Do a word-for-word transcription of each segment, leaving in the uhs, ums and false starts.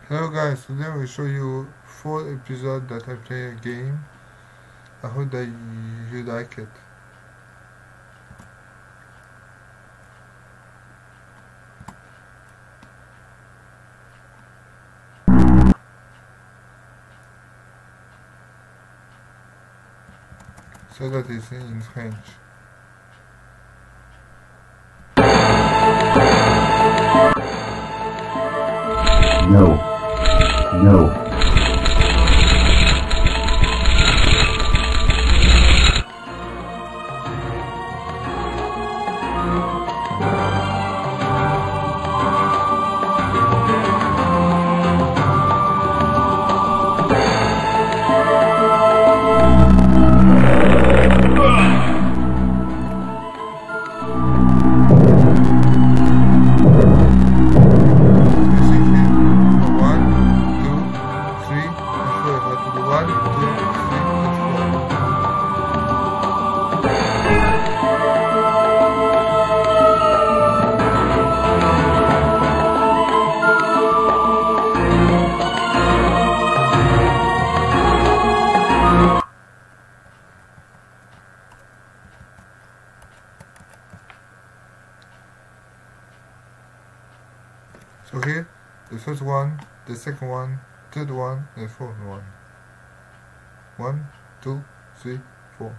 Hello guys, today I will show you four episodes that I play a game. I hope that you like it. So that is in French. No. No. So here, the first one, the second one, third one, and fourth one. One, two, three, four.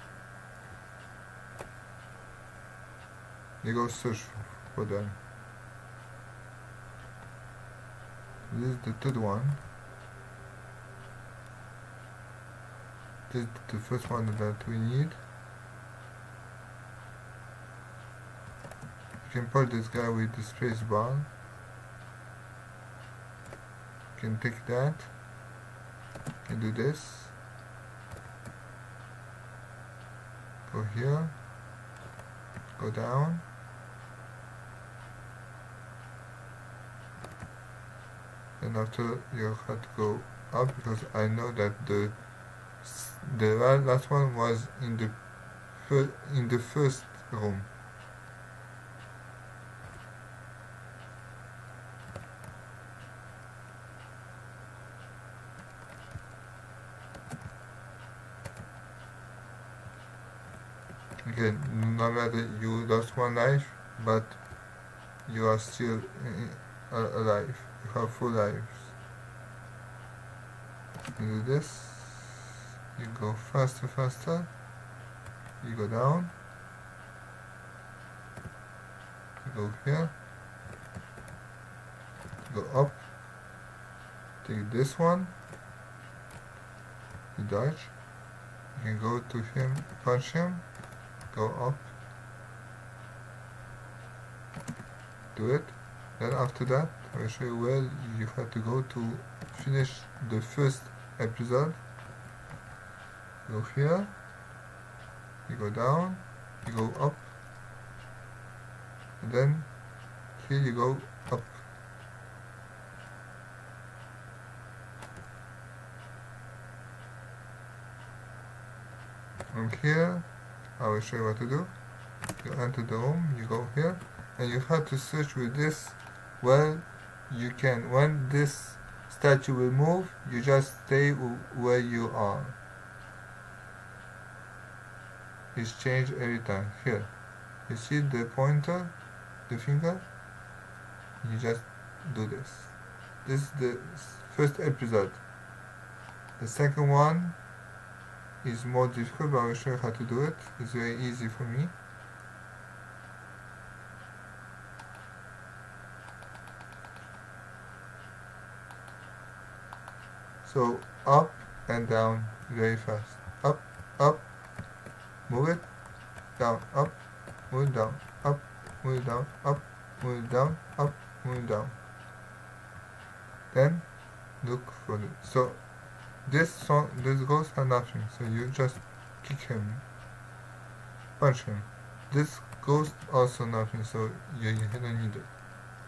You go search for them. This is the third one. This is the first one that we need. You can pull this guy with the space bar. You can take that. You can do this. Go here. Go down. And after you have to go up because I know that the the last one was in the fir in the first room. Again, no matter you lost one life, but you are still uh, alive. You have full lives. You do this. You go faster, faster. You go down. You go here. You go up. Take this one. You dodge. You can go to him, punch him. Go up, do it. Then after that, I will show you where you have to go to finish the first episode. Go here, you go down, you go up, and then here you go up. From here, I will show you what to do. You enter the room, you go here, and you have to search with this where you can. When this statue will move, you just stay where you are. It's changed every time. Here, you see the pointer, the finger? You just do this. This is the first episode. The second one is more difficult, but I will show you how to do it. It's very easy for me. So up and down very fast. Up, up, move it, down, up, move it down, up, move it down, up, move it down, up, move it down. Then look for it. So This song, this ghost has nothing, so you just kick him, punch him. This ghost also nothing, so you, you don't need it.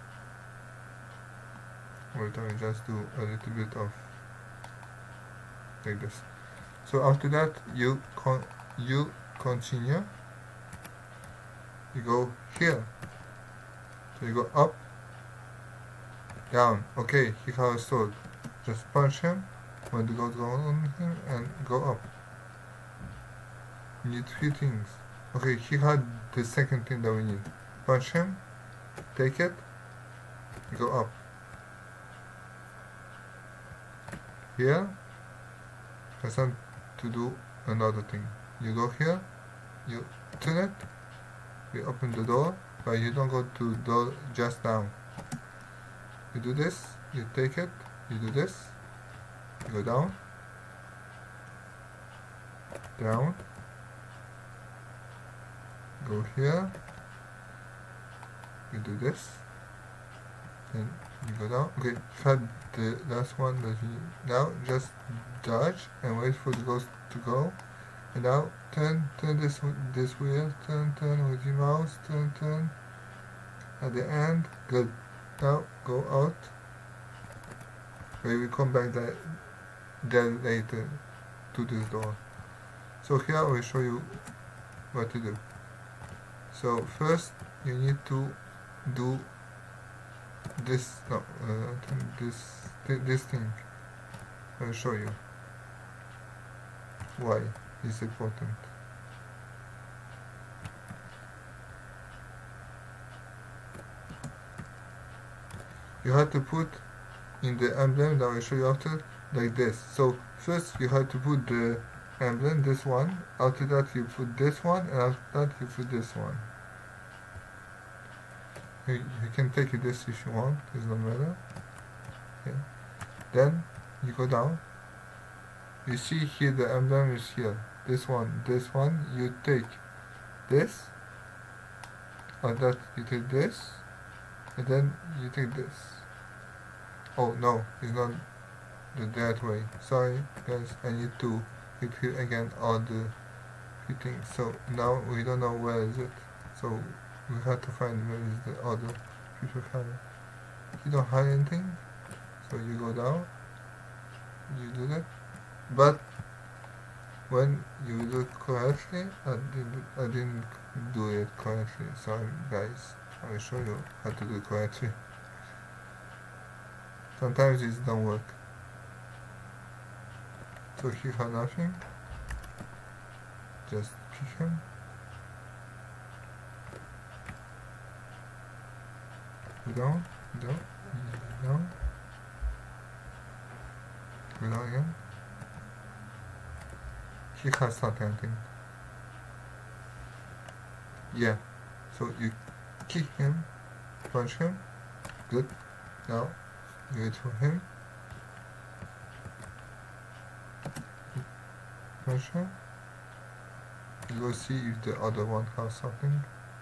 Wait, I will just do a little bit of like this. So after that, you con you continue. You go here. So you go up, Down. Okay, he has a sword. Just punch him when the ghost goes on him and go up. We need three things. Okay, he had the second thing that we need. Punch him, take it, go up. Here, there's time to do another thing. You go here, you turn it, we open the door, but you don't go to the door just down. You do this, you take it, you do this, you go down, down, go here, you do this, then you go down. Okay, cut the last one that you now just dodge and wait for the ghost to go. And now turn turn this this wheel, turn turn with your mouse, turn turn at the end. Good. Now go out. We will come back there, there later to this door. So here I will show you what to do. So first you need to do this no uh, this this thing. I'll show you why it's important. You have to put in the emblem that I will show you after like this. So first you have to put the emblem, this one, after that you put this one, and after that you put this one. You, you can take this if you want, it doesn't matter. Okay. Then you go down. You see here the emblem is here. This one, this one, you take this, or that you take this, and then you take this. Oh no, it's not the that way. Sorry guys, I need to hit here again all the few things. So now we don't know where is it. So we have to find where is the other future color. You don't have anything, so you go down, you do that. But when you do it correctly, I didn't, I didn't do it correctly. Sorry guys, I will show you how to do it correctly. Sometimes it don't work. So he had nothing. Just pick him. Go down, down, down. Go down again. He has something, I think. Yeah. So you kick him, punch him. Good. Now you wait for him. Punch him. You go see if the other one has something.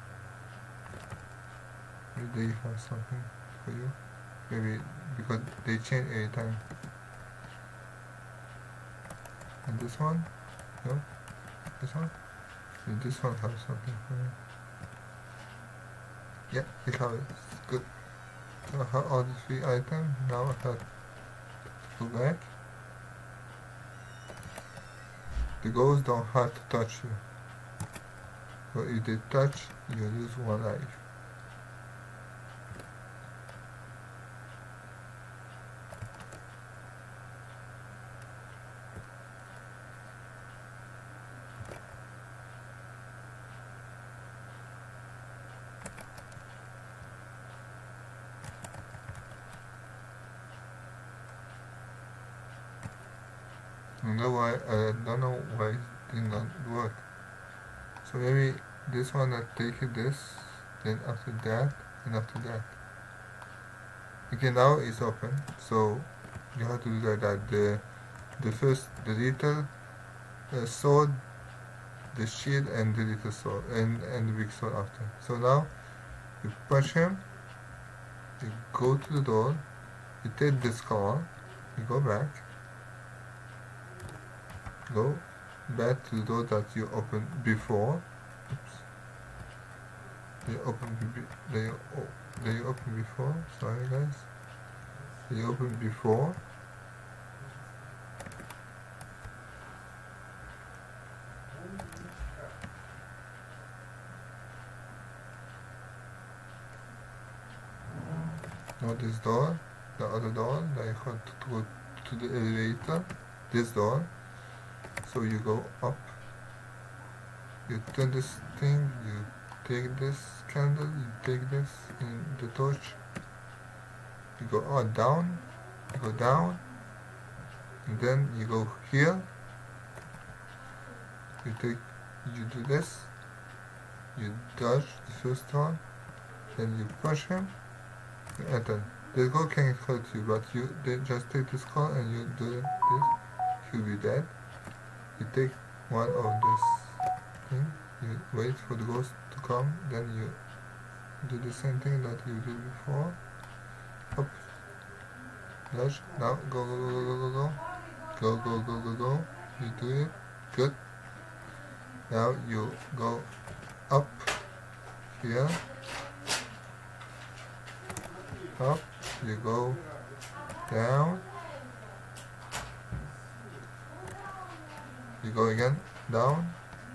Maybe they have something for you. Maybe because they change every time. And this one? No? This one? And this one has something for you. Yeah, they have it. Good. So I have all the three items. Now I have to go back. The ghosts don't have to touch you. So if they touch, you lose one life. I don't know why I don't know why it did not work. So maybe this one I take this, then after that, and after that. Okay, now it's open. So you have to do like that. The the first the little uh, sword, the shield, and the little sword, and and the big sword after. So now you punch him. You go to the door. You take the skull. You go back. Go back to the door that you opened before. Oops. They opened they oh, they opened before. Sorry guys. They opened before. Now this door. the other door, that you have to go to the elevator, this door. So you go up, you turn this thing, you take this candle, you take this in the torch, you go oh, down, you go down, and then you go here, you take, you do this, you dodge the first one, then you push him, you enter. This guy can't hurt you, but you they just take this call and you do this, he'll be dead. You take one of this thing, you wait for the ghost to come, then you do the same thing that you did before. Up, dodge, now go go go go go go go go go go go. You do it, good. Now you go up here, up, you go down, you go again, down,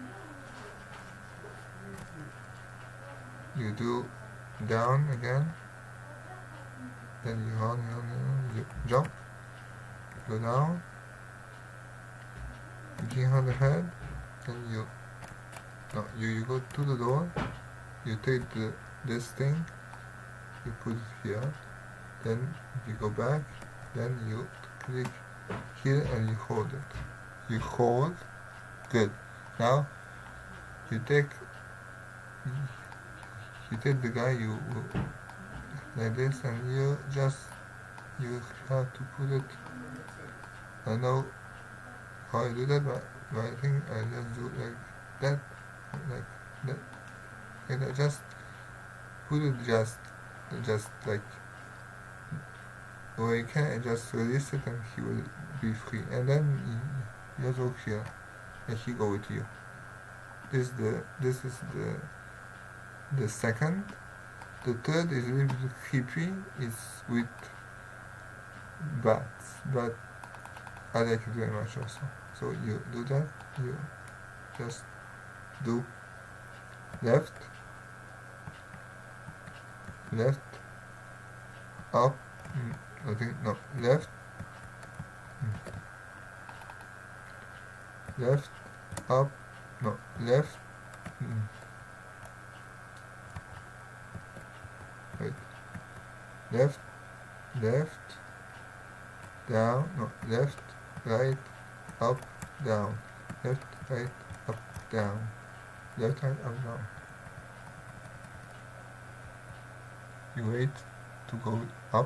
you do down again, then you run, run, run, you jump, go down, you get on the head, then you, no, you, you go to the door, you take the this thing, you put it here, then you go back, then you click here and you hold it. You hold, good. Now you take you take the guy you like this and you just you have to put it. I know how I do that, but, but I think I just do like that, like that, and I just put it just just like where you can, and just release it and he will be free, and then you just walk here and he go with you. This is the this is the the second. The third is a little bit creepy, it's with bats, but I like it very much also. So you do that, you just do left, left, up, mm, I think, no, left, mm, left, up, no, left, mm, wait, left, left, down, no, left, right, up, down, left, right, up, down, left, right, up, down. You wait to go up.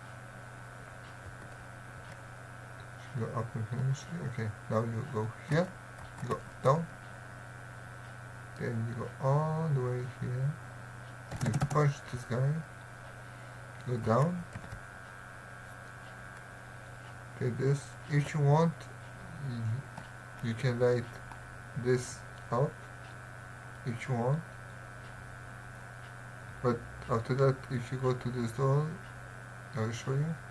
You go up and finish. Okay, now you go here, you go down, then you go all the way here. You punch this guy, go down, take this. If you want, you, you can light this up if you want, but after that, if you go to this door, I will show you.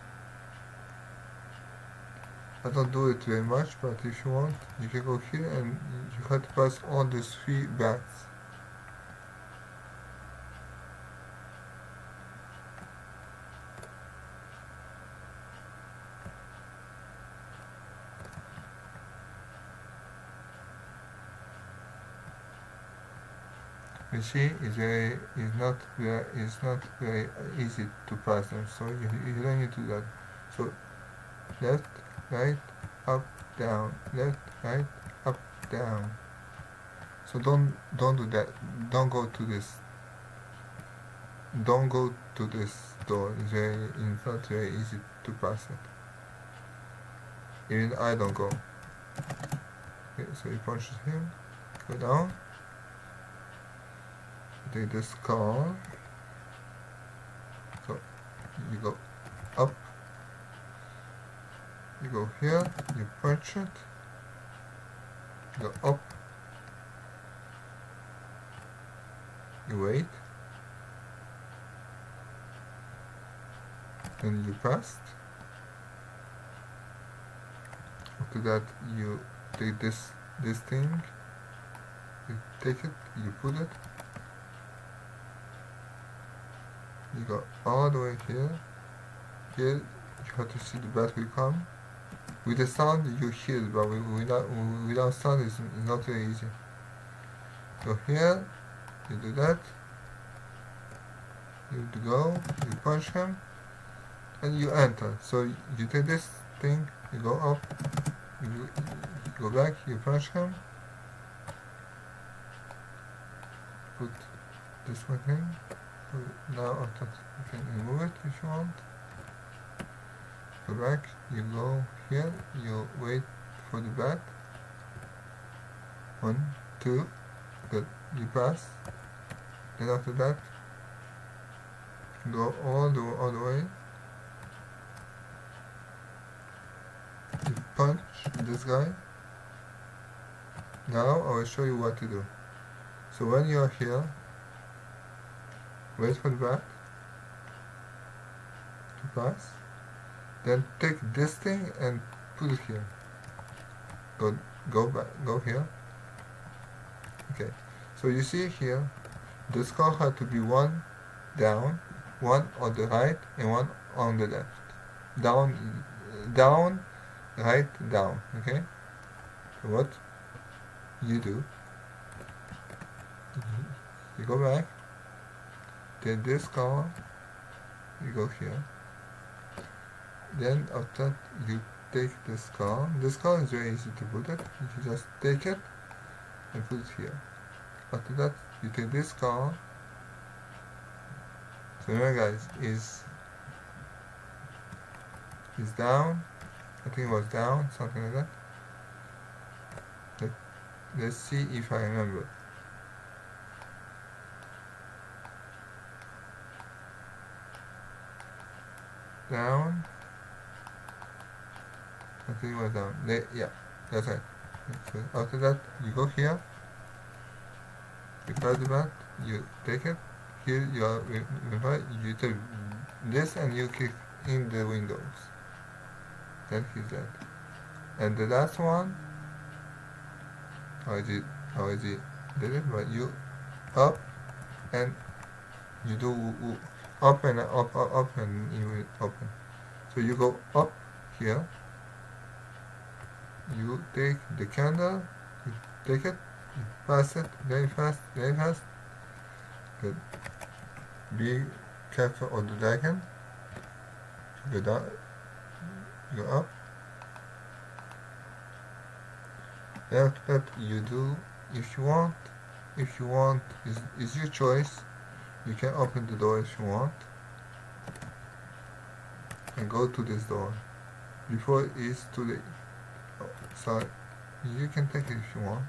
I don't do it very much, but if you want, you can go here and you have to pass all these three bats. You see, it's very, it's not very, it's not very easy to pass them. So you, you don't need to do that. So left, right, up, down, left, right, up, down. So don't don't do that. Don't go to this. Don't go to this door. It's very, it's not very easy to pass it. Even I don't go. Okay, so you punch him, go down. Take this car, so you go up, you go here, you punch it, go up, you wait, then you passed. After that, you take this this thing, you take it, you put it. You go all the way here, here you have to see the bat will come. With the sound you hear it, but without, without sound it's not very easy. So here, you do that, you go, you punch him, and you enter. So you take this thing, you go up, you, you go back, you punch him, put this one in. Now after you can remove it if you want. Go back, you go here, you wait for the bat. One, two, good, you pass. Then after that, go all the all the way. You punch this guy. Now I will show you what to do. So when you are here, wait for the bat to pass. Then take this thing and put it here. Go go back go here. Okay. So you see here, the skull had to be one down, one on the right, and one on the left. Down, down, right, down. Okay. So what you do? You go back. Then this skull, you go here. Then after that, you take the skull. The skull is very easy to put it. You just take it and put it here. After that, you take this skull. So remember guys, is is down. I think it was down, something like that. Let, let's see if I remember. Down. I think it was down. They, yeah, that's right. So after that, you go here. You press the bat. You take it. Here you are. You take this and you kick in the windows. Then he's dead. And the last one, how is it? How is it? Did it? But you up and you do up and up, up, up and you will open. So you go up here. You take the candle, you take it, you pass it very fast, very fast. Good. Be careful of the dragon. You go down, you go up. Then after that you do, if you want, if you want, is is your choice. You can open the door if you want. And go to this door. Before it's too late. So you can take it if you want.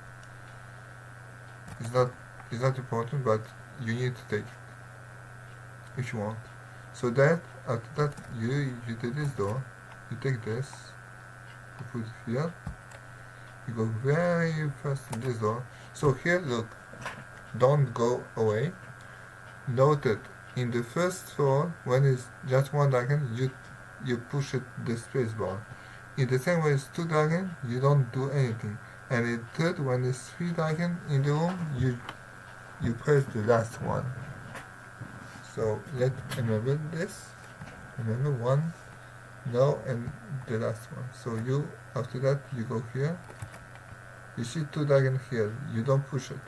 It's not it's not important, but you need to take it if you want. So that after that you you take this door, you take this, you put it here, you go very fast in this door. So here look, don't go away. Note that in the first floor when it's just one dragon, you you push it the space bar. In the same way as two dragons, you don't do anything. And in third, when it's three dragons in the room, you you press the last one. So let's remember this. Remember one, no, and the last one. So you after that you go here. You see two dragons here. You don't push it.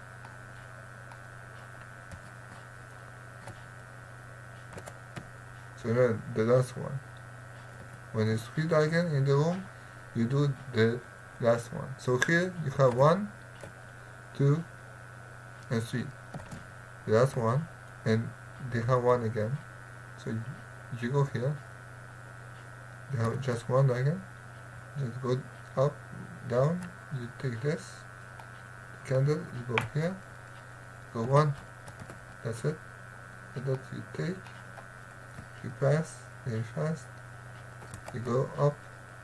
So remember the last one. When it's three dragons in the room, you do the last one. So here you have one, two, and three. The last one, and they have one again. So you, you go here. They have just one dragon. Just go up, down. You take this candle. You go here. Go one. That's it. And that you take. You pass very fast. You go up,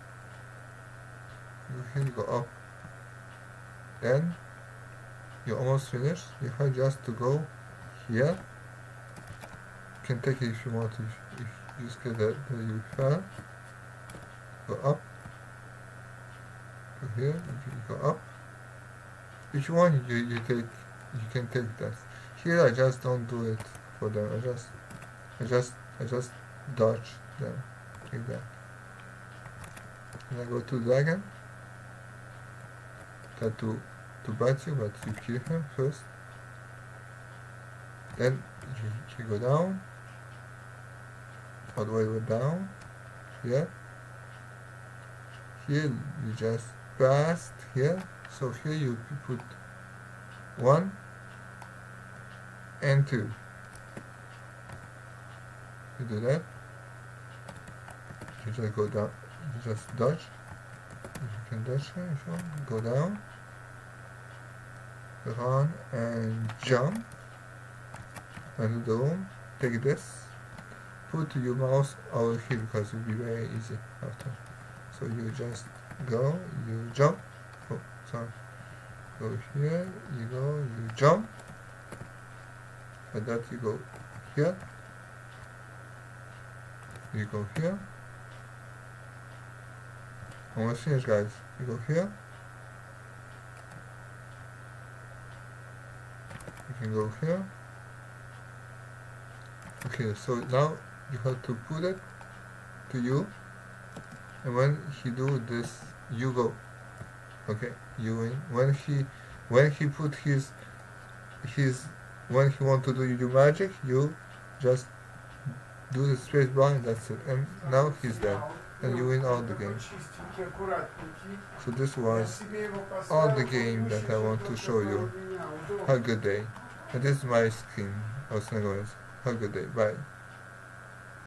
you go here, you go up, then you're almost finished. You have just to go here. You can take it if you want, if, if you scared that, that you fell. Go up, go here, you go up. If you want, you, you take, you can take that. Here I just don't do it for them, I just, I just, I just dodge Then like that. And I go to dragon. Try to to bite you, but you kill him first. Then you, you go down, all the way down, here. Here you just passed here, so here you put one and two. You do that. You just go down. You just dodge. You can dodge here if you want. Go down, run and jump. And the room. Take this. Put your mouse over here because it will be very easy after. So you just go, you jump. Oh, sorry. Go here, you go, you jump. Like that you go here. You go here. Almost finished, guys. You go here. You can go here. Okay, so now you have to put it to you. And when he do this, you go. Okay, you win. When he, when he put his, his, when he want to do your magic, you just do the space bar and that's it. And now he's dead, and you win all the game. So this was all the game that I want to show you. Have a good day. And this is my screen. Have a good day. Bye.